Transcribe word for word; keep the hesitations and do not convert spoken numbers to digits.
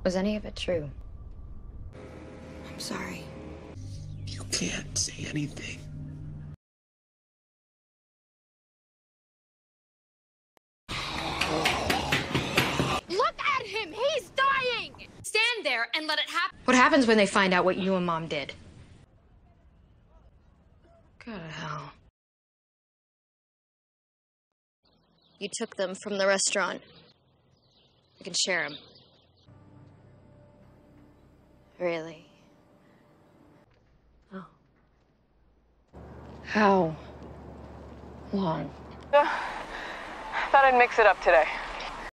Was any of it true? I'm sorry. You can't say anything. Look at him! He's dying! Stand there and let it happen. What happens when they find out what you and Mom did? Go to hell. You took them from the restaurant. You can share them. Really? Oh. How long? Uh, thought I'd mix it up today.